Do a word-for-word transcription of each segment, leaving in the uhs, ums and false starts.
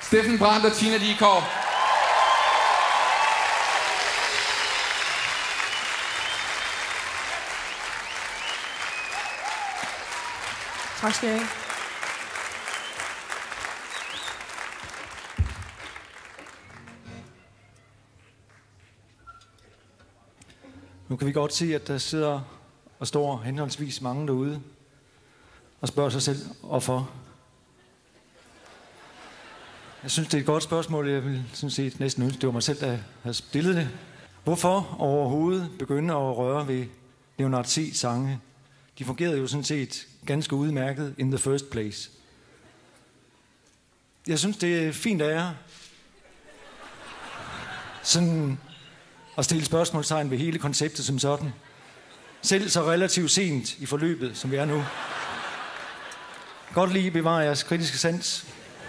Steffen Brandt og Tina Dickow. Tak skal I have. Nu kan vi godt se, at der sidder og står henholdsvis mange derude og spørger sig selv, hvorfor. Jeg synes, det er et godt spørgsmål. Jeg vil sådan set næsten ønske, det var mig selv, der havde stillet det. Hvorfor overhovedet begynde at røre ved Leonard C. sange? De fungerede jo sådan set ganske udmærket in the first place. Jeg synes, det er fint af jer sådan at stille spørgsmålstegn ved hele konceptet som sådan. Selv så relativt sent i forløbet, som vi er nu. Godt lige bevare jeres kritiske sans.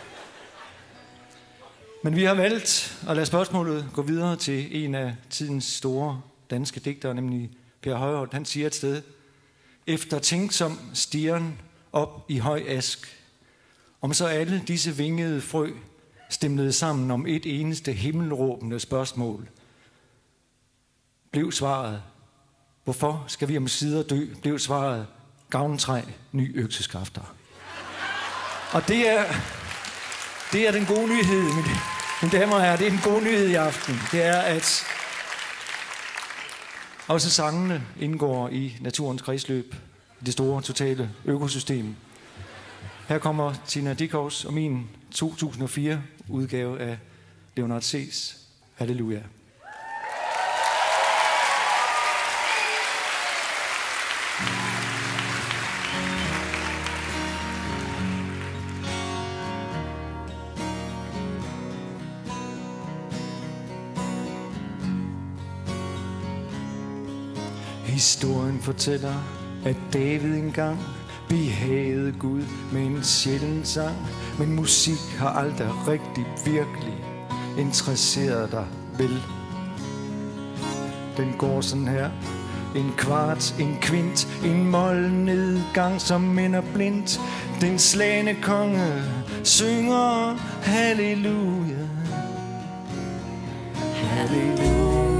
Men vi har valgt at lade spørgsmålet gå videre til en af tidens store danske digtere, nemlig Per Højholt. Han siger et sted: efter tænksom stigen op i høj ask, om så alle disse vingede frø stemlede sammen om et eneste himmelråbende spørgsmål, blev svaret: hvorfor skal vi om sider dø? Blev svaret: gavntræ, ny økseskafter. Og det er, det er den gode nyhed, mine, mine damer og herrer. Det er den gode nyhed i aften. Det er, at også sangene indgår i naturens kredsløb, i det store, totale økosystem. Her kommer Tina Dickows og min to tusind og fire udgave af Leonard C's Halleluja. Historien fortæller, at David engang behagede Gud med en sjælden sang, men musik har aldrig rigtig virkelig interesseret dig, vel? Den går sådan her: en kvart, en kvint, en mol nedgang, som minder blindt. Den slagne konge synger halleluja, halleluja.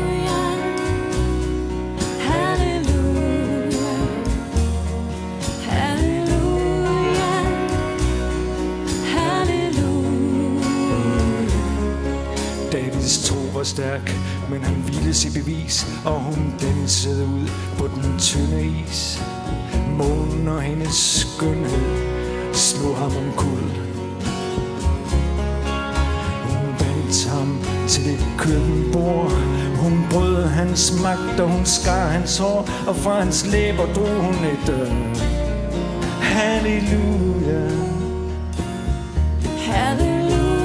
Var stærk, men han ville se bevis, og hun dansede ud på den tynde is. Månen og hendes skønhed slog ham omkuld. Hun bandt ham til det køkkenbord. Hun brød hans magt, og hun skar hans hår, og fra hans læber drog hun et øh, halleluja. Halleluja.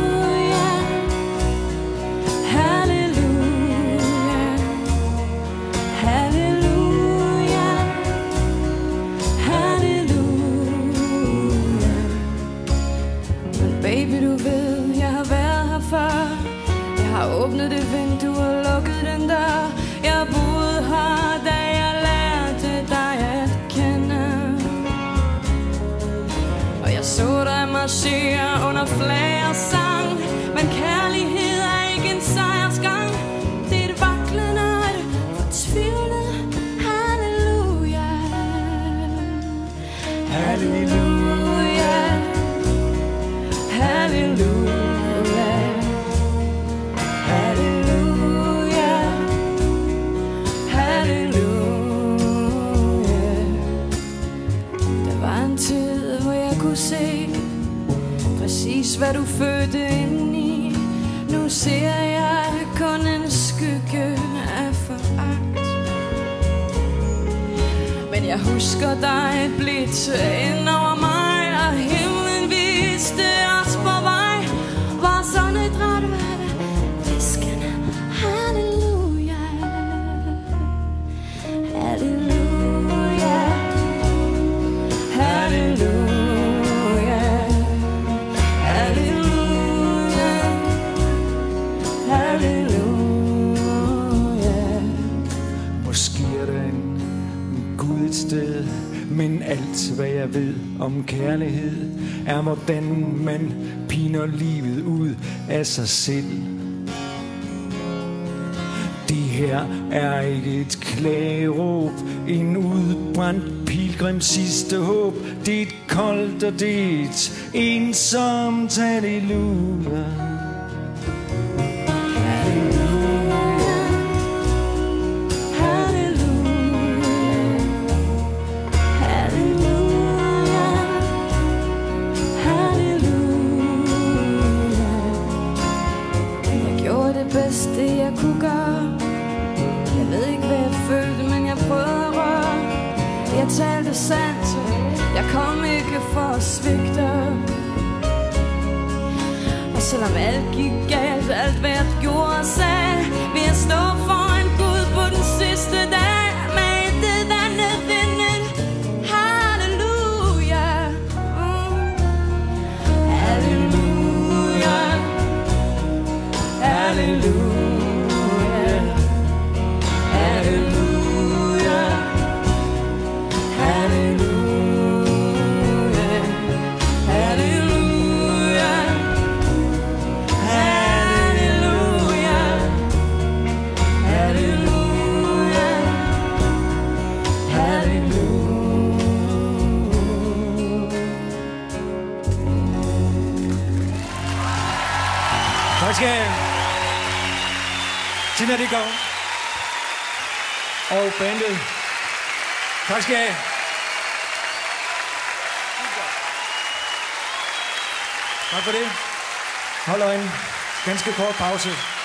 Åbnet det vindue og lukket den dør. Jeg boede her, da jeg lærte dig at kende. Og jeg så dig marchere under flag og sang. Men kærlighed er ikke en sejrsgang. Det er et vaklende og et fortvivlet halleluja. Halleluja. Halleluja. Præcis hvad du fødte ind i. Nu ser jeg kun en skygge af foragt. Men jeg husker dig et blidt ind over mig, og himlen viste os på vej. Var sådan et ret vand viskende halleluja. Halleluja. Halleluja. Men alt hvad jeg ved om kærlighed er, hvordan man piner livet ud af sig selv. Det her er ikke et klageråb, en udbrændt pilgrims sidste håb. Det er et koldt og det er et ensomt halleluja. Det jeg kunne gøre. Jeg ved ikke hvad jeg følte, men jeg prøvede at røre. Jeg talte sandt, jeg kom ikke for at svigte. Og selvom alt gik galt, alt hvad jeg gjorde og sagde, vil jeg stå foran Gud på den sidste dag med intet andet end en halleluja. Halleluja. Halleluja. Tak skal jeg. Tina Dickow og bandet. Tak skal jeg. Tak for det. Hold øjne. Ganske kort pause.